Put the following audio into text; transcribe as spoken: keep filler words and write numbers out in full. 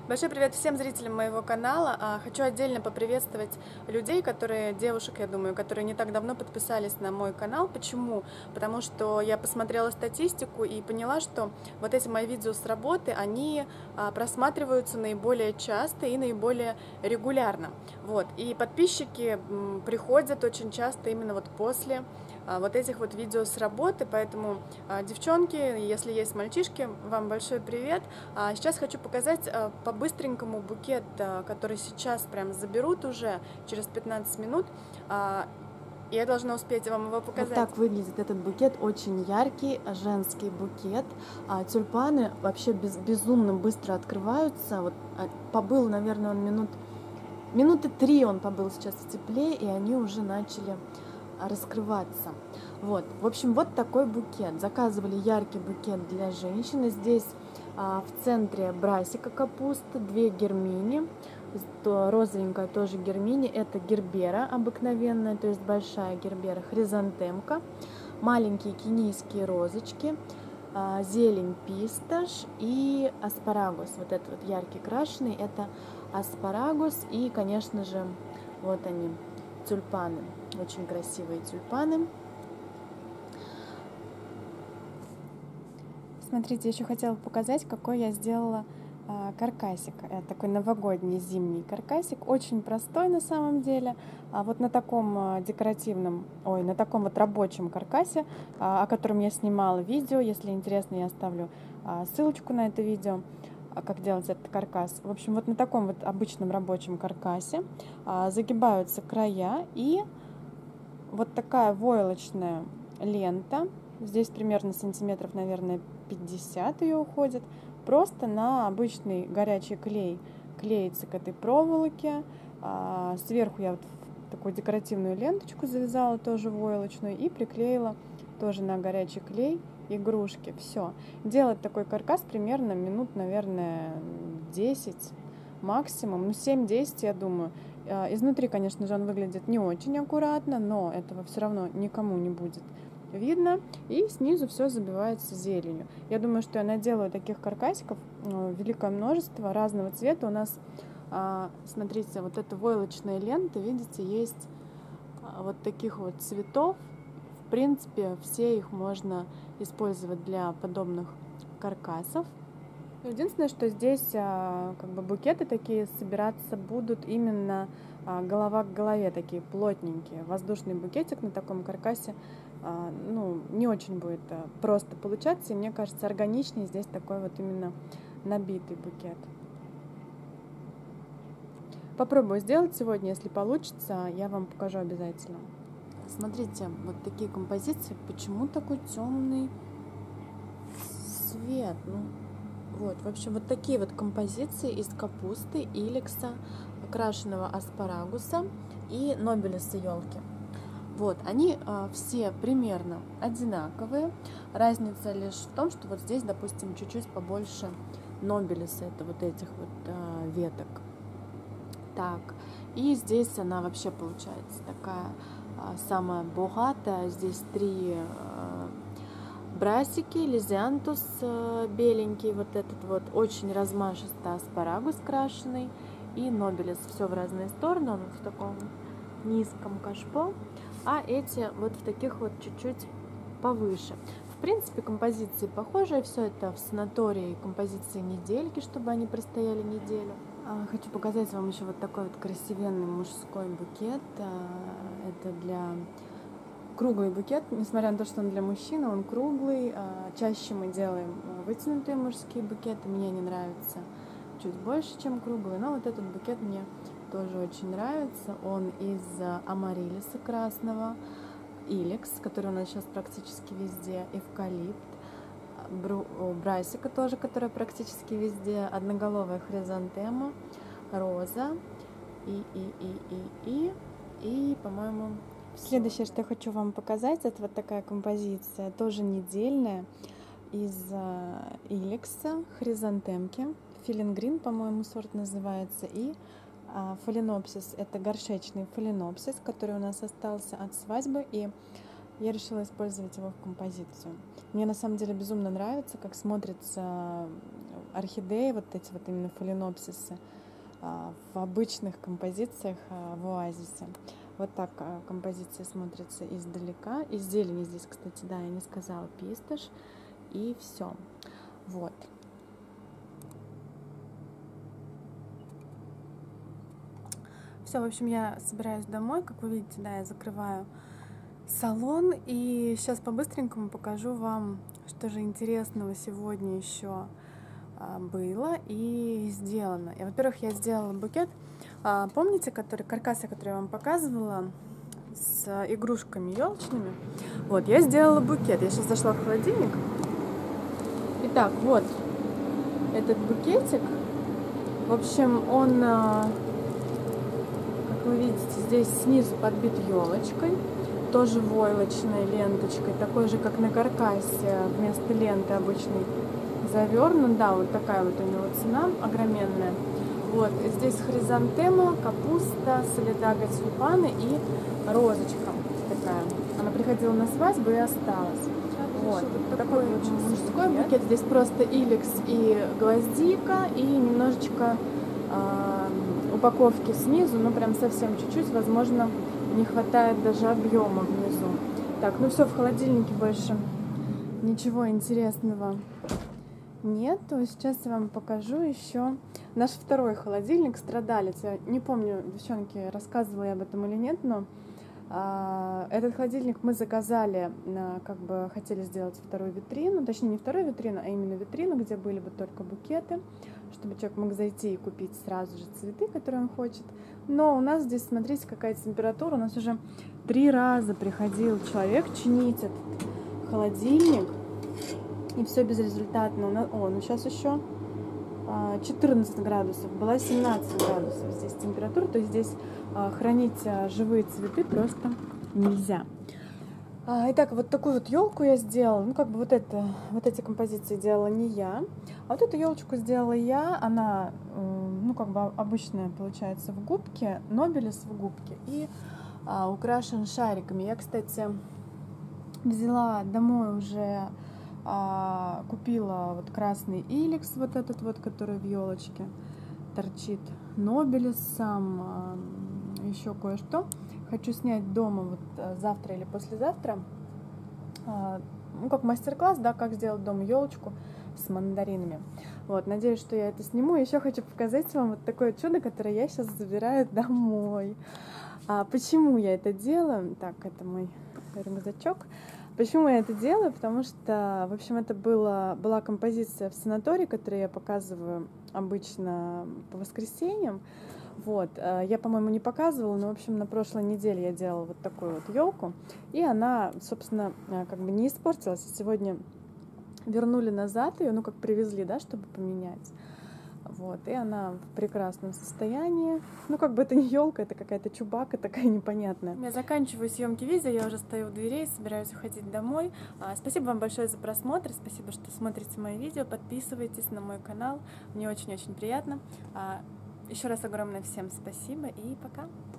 Большой привет всем зрителям моего канала. Хочу отдельно поприветствовать людей, которые, девушек, я думаю, которые не так давно подписались на мой канал. Почему? Потому что я посмотрела статистику и поняла, что вот эти мои видео с работы, они просматриваются наиболее часто и наиболее регулярно. Вот. И подписчики приходят очень часто именно вот после вот этих вот видео с работы, поэтому, девчонки, если есть мальчишки, вам большой привет. Сейчас хочу показать по-быстренькому букет, который сейчас прям заберут уже через пятнадцать минут. Я должна успеть вам его показать. Вот так выглядит этот букет, очень яркий женский букет. Тюльпаны вообще без, безумно быстро открываются. Вот побыл, наверное, он минут минуты три он побыл сейчас в тепле, и они уже начали раскрываться. Вот, в общем, вот такой букет. Заказывали яркий букет для женщины. Здесь а, в центре брасика капусты, две гермини, то розовенькая тоже гермини, это гербера обыкновенная, то есть большая гербера, хризантемка, маленькие кенийские розочки, а, зелень писташ и аспарагус. Вот этот вот яркий крашеный, это аспарагус, и, конечно же, вот они, тюльпаны, очень красивые тюльпаны. Смотрите, еще хотела показать, какой я сделала а, каркасик. Это такой новогодний зимний каркасик, очень простой на самом деле. А вот на таком а, декоративном, ой, на таком вот рабочем каркасе, а, о котором я снимала видео, если интересно, я оставлю а, ссылочку на это видео, а, как делать этот каркас. В общем, вот на таком вот обычном рабочем каркасе а, загибаются края, и вот такая войлочная лента, здесь примерно сантиметров, наверное, пятьдесят ее уходит, просто на обычный горячий клей клеится к этой проволоке. А, сверху я вот такую декоративную ленточку завязала, тоже войлочную, и приклеила тоже на горячий клей игрушки. Все. Делать такой каркас примерно минут, наверное, десять максимум, ну семь-десять, я думаю. Изнутри, конечно же, он выглядит не очень аккуратно, но этого все равно никому не будет видно, и снизу все забивается зеленью. Я думаю, что я наделаю таких каркасиков великое множество разного цвета. У нас, смотрите, вот эта войлочная лента, видите, есть вот таких вот цветов. В принципе, все их можно использовать для подобных каркасов. Единственное, что здесь как бы букеты такие собираться будут именно голова к голове, такие плотненькие. Воздушный букетик на таком каркасе ну, не очень будет просто получаться, и мне кажется, органичнее здесь такой вот именно набитый букет. Попробую сделать сегодня, если получится, я вам покажу обязательно. Смотрите, вот такие композиции. Почему такой темный цвет? Ну, вот, в общем, вот такие вот композиции из капусты, илекса, окрашенного аспарагуса и нобелеса елки. Вот, они а, все примерно одинаковые. Разница лишь в том, что вот здесь, допустим, чуть-чуть побольше нобелеса, это вот этих вот а, веток. Так, и здесь она вообще получается такая а, самая богатая. Здесь три а, брасики, лизиантус а, беленький, вот этот вот очень размашистый аспарагус крашеный и нобелес. Все в разные стороны, он в таком низком кашпо. А эти вот в таких вот чуть-чуть повыше. В принципе, композиции похожие, все это в санатории композиции недельки, чтобы они простояли неделю. Хочу показать вам еще вот такой вот красивенный мужской букет. Это для круглый букет, несмотря на то, что он для мужчины, он круглый. Чаще мы делаем вытянутые мужские букеты, мне они нравятся чуть больше, чем круглые, но вот этот букет мне тоже очень нравится. Он из амарилиса красного, илекс, который у нас сейчас практически везде, эвкалипт, брасика тоже, которая практически везде, одноголовая хризантема, роза и, и, и, и, и, и, по-моему, следующее, что я хочу вам показать, это вот такая композиция, тоже недельная, из илекса, хризантемки, филингрин, по-моему, сорт называется, и фаленопсис, это горшечный фаленопсис, который у нас остался от свадьбы, и я решила использовать его в композицию. Мне на самом деле безумно нравится, как смотрятся орхидеи, вот эти вот именно фаленопсисы, в обычных композициях в оазисе. Вот так композиция смотрится издалека. Из зелени здесь, кстати, да, я не сказала, пистош. И все. Вот. Все, в общем, я собираюсь домой. Как вы видите, да, я закрываю салон. И сейчас по-быстренькому покажу вам, что же интересного сегодня еще было и сделано. И, во-первых, я сделала букет. Помните, который каркасы, который я вам показывала, с игрушками елочными? Вот, я сделала букет. Я сейчас зашла в холодильник. Итак, вот этот букетик. В общем, он, как вы видите, здесь снизу подбит елочкой, тоже войлочной ленточкой, такой же, как на каркасе, вместо ленты обычной завернут. Да, вот такая вот у него цена огроменная. Вот, здесь хризантема, капуста, солидага тюльпаны и розочка такая. Она приходила на свадьбу и осталась. Вот, вот такой вот мужской букет. Здесь просто иликс и гвоздика, и немножечко э, упаковки снизу, ну прям совсем чуть-чуть, возможно, не хватает даже объема внизу. Так, ну все, в холодильнике больше ничего интересного нет. То сейчас я вам покажу еще наш второй холодильник, страдалец. Я не помню, девчонки, рассказывала я об этом или нет, но а, этот холодильник мы заказали, на, как бы хотели сделать вторую витрину, точнее не вторую витрину, а именно витрину, где были бы только букеты, чтобы человек мог зайти и купить сразу же цветы, которые он хочет. Но у нас здесь, смотрите, какая температура. У нас уже три раза приходил человек чинить этот холодильник, и все безрезультатно. О, ну сейчас еще четырнадцать градусов, была семнадцать градусов здесь температура, то есть здесь хранить живые цветы просто нельзя. Итак, вот такую вот елку я сделала. Ну, как бы вот это, вот эти композиции делала не я, а вот эту елочку сделала я. Она, ну, как бы обычная получается в губке, нобелис в губке, и а, украшен шариками. Я, кстати, взяла домой уже, а, купила вот красный иликс, вот этот вот, который в елочке торчит, нобелис сам, а, еще кое-что. Хочу снять дома вот завтра или послезавтра, ну, как мастер-класс, да, как сделать дома елочку с мандаринами. Вот, надеюсь, что я это сниму. Еще хочу показать вам вот такое чудо, которое я сейчас забираю домой. А почему я это делаю? Так, это мой рюкзачок. Почему я это делаю? Потому что, в общем, это была, была композиция в санатории, которую я показываю обычно по воскресеньям. Вот, я, по-моему, не показывала, но, в общем, на прошлой неделе я делала вот такую вот елку, и она, собственно, как бы не испортилась. Сегодня вернули назад ее, ну, как привезли, да, чтобы поменять. Вот, и она в прекрасном состоянии. Ну, как бы это не елка, это какая-то чубака такая непонятная. Я заканчиваю съемки видео, я уже стою у дверей, собираюсь уходить домой. Спасибо вам большое за просмотр, спасибо, что смотрите мои видео, подписывайтесь на мой канал, мне очень-очень приятно. Еще раз огромное всем спасибо и пока!